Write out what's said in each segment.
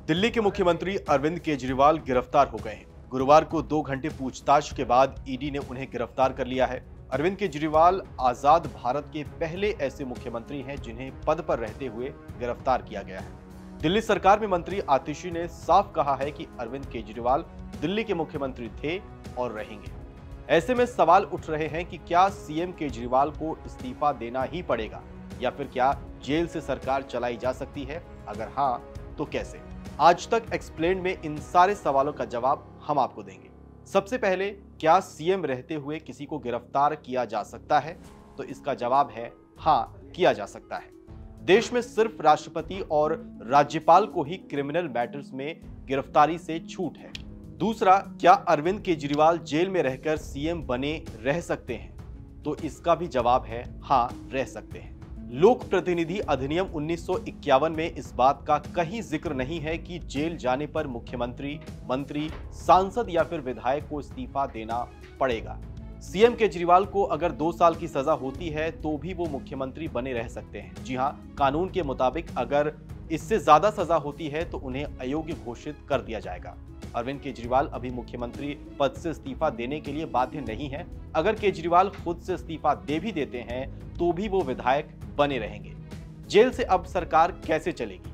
दिल्ली के मुख्यमंत्री अरविंद केजरीवाल गिरफ्तार हो गए हैं। गुरुवार को 2 घंटे पूछताछ के बाद ईडी ने उन्हें गिरफ्तार कर लिया है। अरविंद केजरीवाल आजाद भारत के पहले ऐसे मुख्यमंत्री हैं जिन्हें पद पर रहते हुए गिरफ्तार किया गया है। दिल्ली सरकार में मंत्री आतिशी ने साफ कहा है कि अरविंद केजरीवाल दिल्ली के मुख्यमंत्री थे और रहेंगे। ऐसे में सवाल उठ रहे हैं कि क्या सीएम केजरीवाल को इस्तीफा देना ही पड़ेगा या फिर क्या जेल से सरकार चलाई जा सकती है? अगर हाँ, तो कैसे? आज तक एक्सप्लेन में इन सारे सवालों का जवाब हम आपको देंगे। सबसे पहले, क्या सीएम रहते हुए किसी को गिरफ्तार किया जा सकता है? तो इसका जवाब है हाँ, किया जा सकता है। देश में सिर्फ राष्ट्रपति और राज्यपाल को ही क्रिमिनल मैटर्स में गिरफ्तारी से छूट है। दूसरा, क्या अरविंद केजरीवाल जेल में रहकर सीएम बने रह सकते हैं? तो इसका भी जवाब है हाँ, रह सकते हैं। लोक प्रतिनिधि अधिनियम 1951 में इस बात का कहीं जिक्र नहीं है कि जेल जाने पर मुख्यमंत्री, मंत्री, सांसद या फिर विधायक को इस्तीफा देना पड़ेगा। सीएम केजरीवाल को अगर 2 साल की सजा होती है तो भी वो मुख्यमंत्री बने रह सकते हैं। जी हां, कानून के मुताबिक अगर इससे ज्यादा सजा होती है तो उन्हें अयोग्य घोषित कर दिया जाएगा। अरविंद केजरीवाल अभी मुख्यमंत्री पद से इस्तीफा देने के लिए बाध्य नहीं है। अगर केजरीवाल खुद से इस्तीफा दे भी देते हैं तो भी वो विधायक बने रहेंगे। जेल से अब सरकार कैसे चलेगी?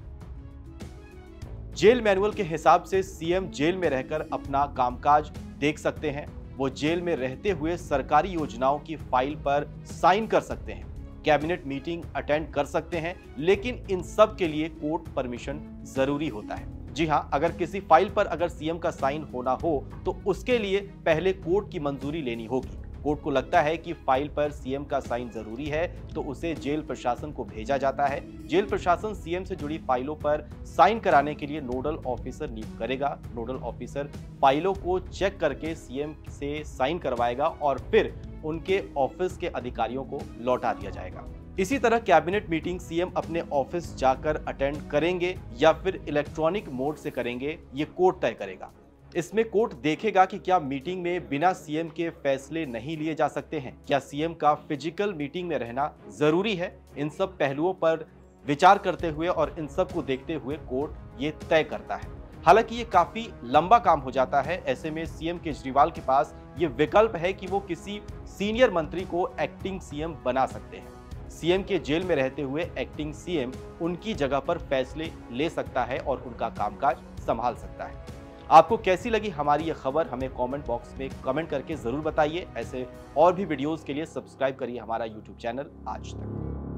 जेल मैनुअल के हिसाब से सीएम जेल में रहकर अपना कामकाज देख सकते हैं। वो जेल में रहते हुए सरकारी योजनाओं की फाइल पर साइन कर सकते हैं, कैबिनेट मीटिंग अटेंड कर सकते हैं, लेकिन इन सब के लिए कोर्ट परमिशन जरूरी होता है। जी हां, अगर किसी फाइल पर अगर सीएम का साइन होना हो तो उसके लिए पहले कोर्ट की मंजूरी लेनी होगी। कोर्ट को लगता है कि फाइल पर सीएम का साइन जरूरी है तो उसे जेल प्रशासन को भेजा जाता है। जेल प्रशासन सीएम से जुड़ी फाइलों पर साइन कराने के लिए नोडल ऑफिसर नियुक्त करेगा। नोडल ऑफिसर फाइलों को चेक करके सीएम से साइन करवाएगा और फिर उनके ऑफिस के अधिकारियों को लौटा दिया जाएगा। इसी तरह कैबिनेट मीटिंग सीएम अपने ऑफिस जाकर अटेंड करेंगे या फिर इलेक्ट्रॉनिक मोड से करेंगे, ये कोर्ट तय करेगा। इसमें कोर्ट देखेगा कि क्या मीटिंग में बिना सीएम के फैसले नहीं लिए जा सकते हैं, क्या सीएम का फिजिकल मीटिंग में रहना जरूरी है। इन सब पहलुओं पर विचार करते हुए और इन सब को देखते हुए कोर्ट ये तय करता है। हालांकि ये काफी लंबा काम हो जाता है। ऐसे में सीएम केजरीवाल के पास ये विकल्प है कि वो किसी सीनियर मंत्री को एक्टिंग सीएम बना सकते हैं। सीएम के जेल में रहते हुए एक्टिंग सीएम उनकी जगह पर फैसले ले सकता है और उनका कामकाज संभाल सकता है। आपको कैसी लगी हमारी ये खबर? हमें कमेंट बॉक्स में कमेंट करके जरूर बताइए। ऐसे और भी वीडियोस के लिए सब्सक्राइब करिए हमारा यूट्यूब चैनल आज तक।